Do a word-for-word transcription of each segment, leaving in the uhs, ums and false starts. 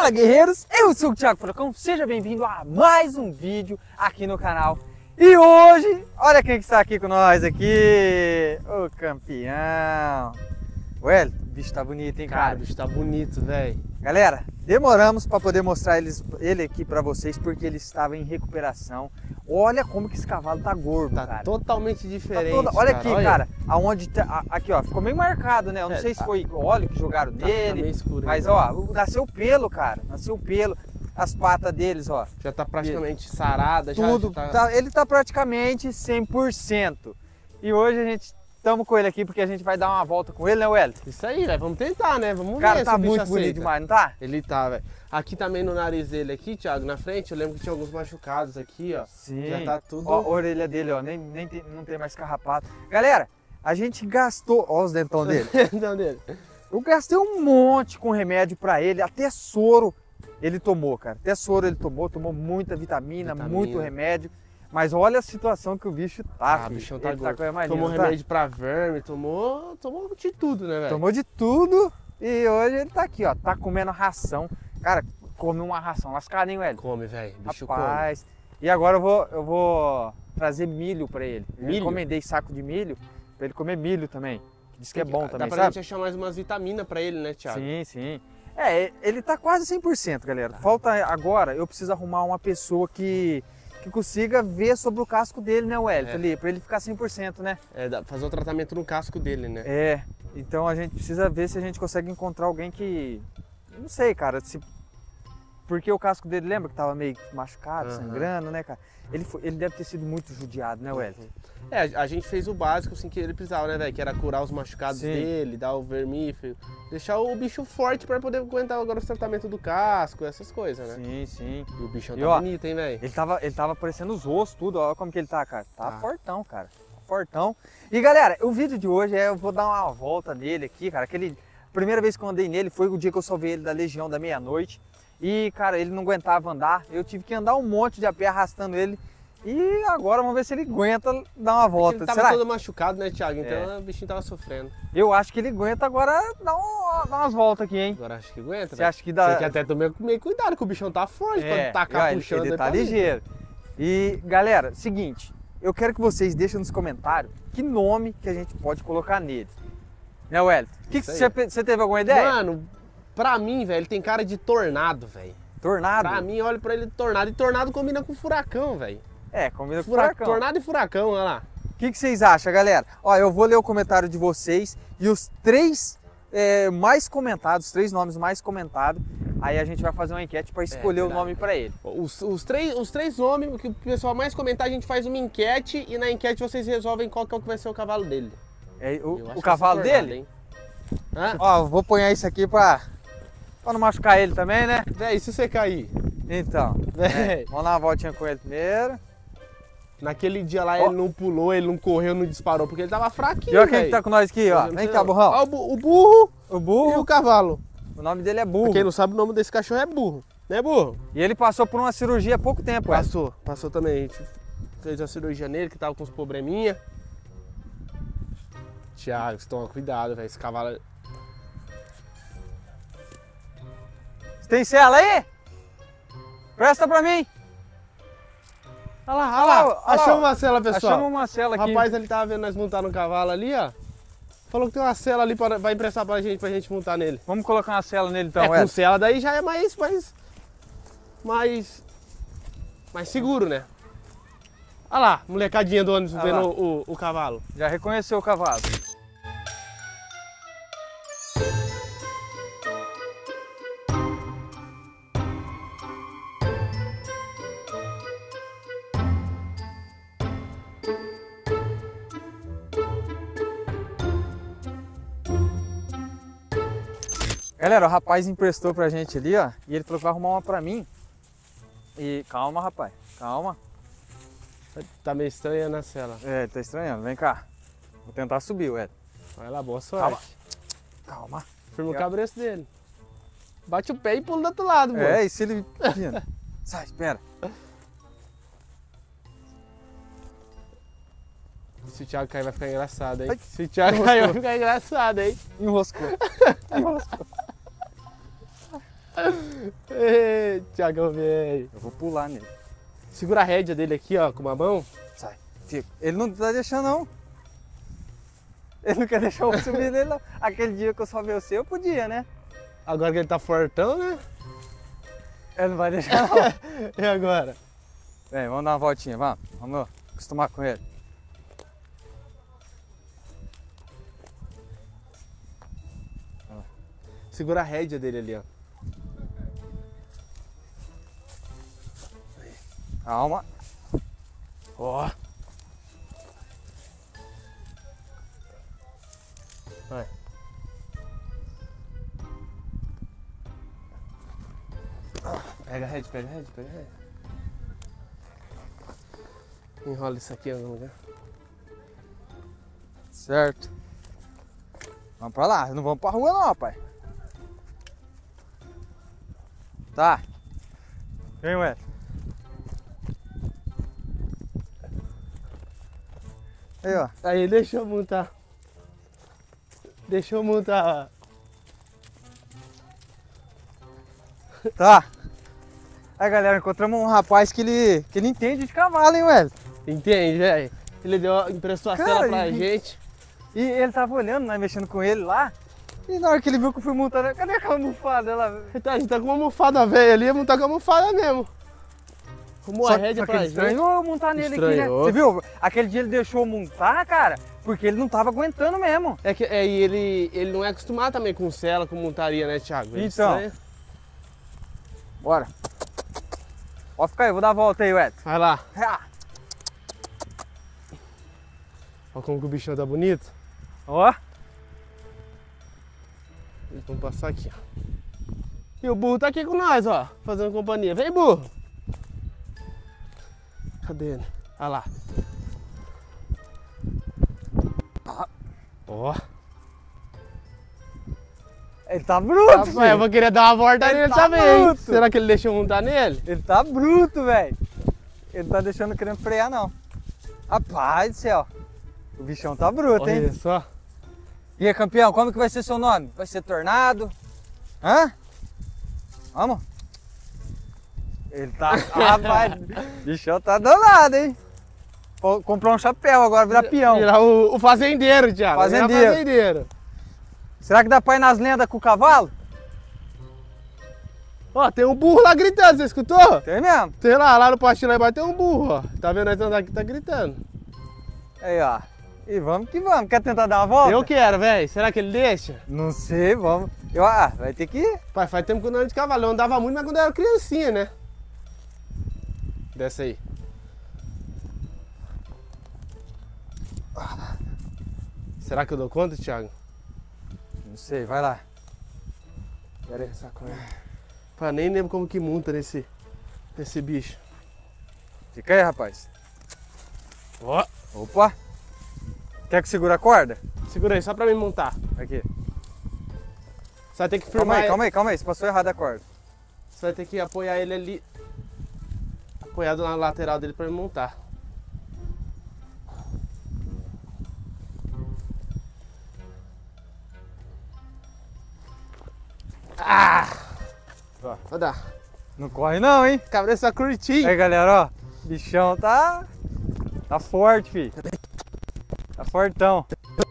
Fala, guerreiros! Eu sou o Thiago Furacão, seja bem-vindo a mais um vídeo aqui no canal. E hoje, olha quem que está aqui com nós aqui, o campeão. Ué, o bicho tá bonito, hein, cara? Cara, o bicho tá bonito, velho. Galera, demoramos para poder mostrar eles, ele aqui para vocês porque ele estava em recuperação. Olha como que esse cavalo tá gordo, Tá cara. totalmente diferente. Tá toda... Olha cara. aqui, olha. cara, aonde tá, aqui ó, ficou meio marcado, né? Eu não É, sei se tá. foi óleo que jogaram Tá- nele, tá meio escuro, mas né? ó, nasceu pelo, cara, nasceu pelo, as patas deles, ó. Já tá praticamente sarada, já, Tudo, já tá... tá- ele tá praticamente cem por cento. E hoje a gente estamos com ele aqui porque a gente vai dar uma volta com ele, né, Wellington? Isso aí, velho. Vamos tentar, né? Vamos O cara ver tá se o bicho muito bonito aceita. demais, não tá? Ele tá, velho. Aqui também no nariz dele aqui, Thiago, na frente, eu lembro que tinha alguns machucados aqui, ó. Sim. Já tá tudo... Ó, a orelha dele, ó, nem, nem tem, não tem mais carrapato. Galera, a gente gastou, ó os dentão dele. Então, dele. Eu gastei um monte com remédio pra ele, até soro ele tomou, cara. Até soro ele tomou, tomou muita vitamina, Vitamina. muito remédio. Mas olha a situação que o bicho tá, Ah, o filho. bichão tá Ele gordo. com a mais Tomou linda, não tá? remédio pra verme, tomou... Tomou de tudo, né, velho? Tomou de tudo e hoje ele tá aqui, ó. Tá comendo ração. Cara, come uma ração lascada, hein, velho? Come, velho. Bicho Rapaz. E agora eu vou, eu vou trazer milho pra ele. Eu Milho? encomendei saco de milho pra ele comer milho também. Diz que é bom Dá também, pra sabe? gente achar mais umas vitaminas pra ele, né, Thiago? Sim, sim. É, ele tá quase cem por cento, galera. Falta agora, eu preciso arrumar uma pessoa que, que consiga ver sobre o casco dele, né, Wellington? É. Ali, pra ele ficar cem por cento, né? É, dá- fazer o tratamento no casco dele, né? É, então a gente precisa ver se a gente consegue encontrar alguém que... Não sei, cara, se... Porque o casco dele, lembra que tava meio machucado, Aham. sangrando, né, cara? Ele, foi- ele deve ter sido muito judiado, né, Wellington? É, a gente fez o básico assim que ele precisava, né, velho? Que era curar os machucados Sim. dele, dar o vermífugo, deixar o bicho forte pra poder aguentar agora o tratamento do casco, essas coisas, né? Sim, sim. E o bichão E, tá ó, bonito, hein, velho? Ele tava, ele tava aparecendo os ossos, tudo, olha como que ele tá, cara. Tá, Tá. fortão, cara. Fortão. E galera, o vídeo de hoje é, eu vou dar uma volta nele aqui, cara. Aquele, primeira vez que eu andei nele foi o dia que eu salvei ele da Legião da Meia-Noite. E, cara, ele não aguentava andar. Eu tive que andar um monte de a pé arrastando ele. E agora vamos ver se ele aguenta dar uma volta. Ele tava Será? todo machucado, né, Thiago? Então É. o bichinho tava sofrendo. Eu acho que ele aguenta agora dar, um, dar umas voltas aqui, hein? Agora acho que aguenta, Você velho. acha que dá? Tem que até tomar meio cuidado, que o bichão tá forte É, pra tacar ele, puxando. ele tá ali. ligeiro. E galera, seguinte, eu quero que vocês deixem nos comentários que nome que a gente pode colocar nele. Né, Wellington? Que que Isso aí. você, você teve alguma ideia? Mano, pra mim, velho, ele tem cara de tornado, velho. Tornado? Pra mim, olha pra ele tornado. E tornado combina com furacão, velho. É, combina com Fura... furacão. Tornado e furacão, olha lá. O que, que vocês acham, galera? Ó, eu vou ler o comentário de vocês e os três é, mais comentados, os três nomes mais comentados, aí a gente vai fazer uma enquete para escolher o verdade, nome para ele. Os, os, três, os três nomes que o pessoal mais comentar, a gente faz uma enquete e na enquete vocês resolvem qual que é o que vai ser o cavalo dele. É, o, Eu acho o que cavalo vai ser tornado, dele? hein? Hã? Ó, vou pôr isso aqui para não machucar ele também, né? Véi, e se você cair? Então, Véi, vamos dar uma voltinha com ele primeiro. naquele dia lá Ó. ele não pulou, ele não correu, não disparou, porque ele tava fraquinho, E olha quem véi. que tá com nós aqui, ó. Eu não Vem sei cá, não. burrão. Ó, o, bu- o burro O e burro, o cavalo. o nome dele é burro. Pra quem não sabe, o nome desse cachorro é burro. Né, burro? E ele passou por uma cirurgia há pouco tempo, é. Passou, passou também. A gente fez a cirurgia nele, que tava com uns probleminha. Thiago, você toma cuidado, velho. Esse cavalo. Você tem cela aí? Presta pra mim. Olha lá, Olha olha lá, lá. olha lá, Achamos ó. uma cela, pessoal. Achamos uma cela O aqui. rapaz ele tava vendo nós montar no cavalo ali, ó. Falou que tem uma cela ali pra, vai emprestar pra gente, pra gente montar nele. Vamos colocar uma cela nele então, é, com Wellington. cela daí já é mais, mais, mais, mais seguro, né? Olha lá, molecadinha do ônibus Olha vendo lá. o, o, o cavalo. Já reconheceu o cavalo. Galera, o rapaz emprestou pra gente ali, ó, e ele falou que vai arrumar uma pra mim. E calma, rapaz, calma. Tá meio estranha na cela. É, ele tá estranhando, vem cá. Vou tentar subir, Ed. Vai lá, boa sorte. Calma. Calma. Firma o cabresto dele. Bate o pé e pula do outro lado, mano. É, e se ele... Sai, espera. Se o Thiago cair vai ficar engraçado, hein? Ai. Se o Thiago cair vai ficar engraçado, hein? Enroscou. Enroscou. Ei, Thiagão, velho. Eu vou pular nele. Segura a rédea dele aqui, ó, com uma mão. Sai, fica. Ele não tá deixando, não. Ele não quer deixar eu subir nele, não. Aquele dia que eu só vi você, eu podia, né? Agora que ele tá fortão, né? Ele não vai deixar, não. E agora? Vem, vamos dar uma voltinha, vamos. Vamos acostumar com ele. Segura a rédea dele ali, ó. Calma. Ó. Vai. Pega a rede, pega a rede, pega a rede. Enrola isso aqui em algum lugar. Certo. Vamos pra lá, não vamos pra rua não, rapaz. Tá. Vem, ué. Aí, ó. Aí, deixa eu montar. Deixa eu montar. Tá. Aí, galera, encontramos um rapaz que ele, que ele entende de cavalo, hein, ué. Entende, velho? Ele deu, emprestou a Cara, cela pra e- gente. E ele tava olhando, né, mexendo com ele lá. E na hora que ele viu que eu fui montar, cadê aquela almofada lá? Então, a gente tá com uma almofada velha ali, vamos montar com a almofada mesmo. Arrumou a Só, rédea só que pra ele gente. estranhou eu montar nele aqui, né? Estranhou. Você viu? Aquele dia ele deixou eu montar, cara, porque ele não tava aguentando mesmo. É que é, e ele, ele não é acostumado também com cela, com montaria, né, Thiago? Ele Então. estranha. Bora. Pode ficar aí, vou dar a volta aí, Edson. Vai lá. Ah. Olha como que o bichão tá bonito. Ó. Eles vão passar aqui, ó. E o burro tá aqui com nós, ó, fazendo companhia. Vem, burro! Cadê ele? Olha lá. Ó. Ele tá bruto, Rapaz, eu filho. vou querer dar uma volta Ele nele tá também. bruto. Será que ele deixou eu montar nele? Ele tá bruto, velho. Ele não tá deixando querendo frear, não. Rapaz do céu. O bichão tá bruto, hein? Olha só. E aí, campeão, como que vai ser seu nome? Vai ser Tornado? Hã? Vamos? Ele tá... Rapaz, o bichão tá danado, hein? Vou comprar um chapéu agora, virar peão. Virar o, o fazendeiro, Thiago. Virar Fazendeiro. fazendeiro. Será que dá pra ir nas lendas com o cavalo? Ó, tem um burro lá gritando, você escutou? Tem mesmo. Tem lá, lá no postinho lá embaixo tem um burro, ó. Tá vendo nós andando aqui, tá gritando. Aí, ó. E vamos que vamos. Quer tentar dar uma volta? Eu quero, velho. Será que ele deixa? Não sei, vamos. Eu, ah, vai ter que ir. Pai, faz tempo que eu não ando de cavalo. Eu andava muito, mas quando eu era criancinha, né? Desce aí. Será que eu dou conta, Thiago? Não sei, vai lá. Pera aí, sacola. Pai, nem lembro como que monta nesse, nesse bicho. Fica aí, rapaz. Ó. Opa. Quer que segura a corda? Segura aí, só pra mim montar. Aqui. Você vai ter que Calma firmar. aí, calma aí, calma aí. Você passou errado a corda. Você vai ter que apoiar ele ali. Apoiado na lateral dele pra ele montar. Ah! Ó. Vai dar. Não corre não, hein? Cabeça curtinha. Aí, galera, ó. Bichão tá... Tá forte, filho. Tá fortão.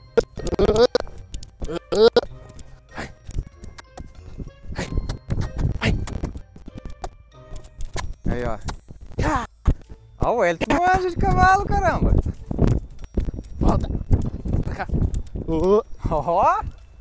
Aí, ó. Ó, o Elton não anja de cavalo, caramba. Volta. Pra cá. Uh. Ó.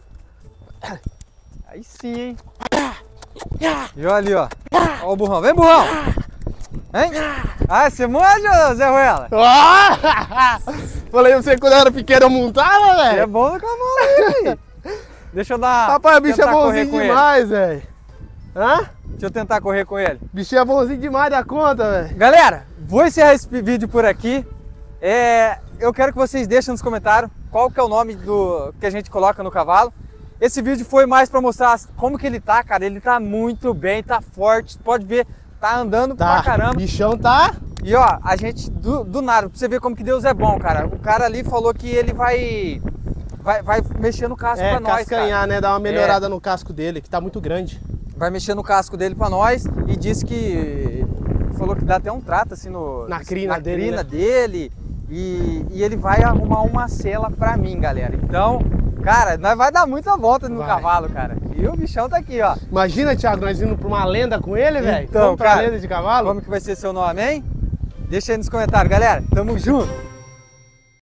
Aí sim, hein? E olha ali, ó. Ó o burrão. Vem, burrão. Hein? Ah, você manja, Zé Ruela? Oh! Falei pra você quando eu era pequeno eu montava, Você é velho. bom no cavalo aí. Deixa eu dar... Rapaz, o bicho é tentar correr bonzinho com ele. demais, velho. Hã? Deixa eu tentar correr com ele. Bichinho é bonzinho demais da conta, velho. Galera, vou encerrar esse vídeo por aqui. É, eu quero que vocês deixem nos comentários qual que é o nome do que a gente coloca no cavalo. Esse vídeo foi mais para mostrar como que ele tá, cara. Ele tá muito bem, tá forte. Pode ver, tá andando Tá, pra caramba. bichão tá. E ó, a gente, do, do nada, pra você ver como que Deus é bom, cara. O cara ali falou que ele vai, vai, vai mexer no casco É, pra nós, cascanhar, cara. né? Dar uma melhorada no casco dele, que tá muito grande. vai mexer no casco dele pra nós e disse que falou que dá até um trato assim no, na crina na dele, crina né? dele e, e ele vai arrumar uma cela pra mim, galera. Então, cara, nós vai dar muita volta no Vai. cavalo, cara. E o bichão tá aqui, ó. Imagina, Thiago, nós indo pra uma lenda com ele, velho. Então, Vamos pra cara, lenda de cavalo? como que vai ser seu nome, hein? Deixa aí nos comentários, galera. Tamo junto.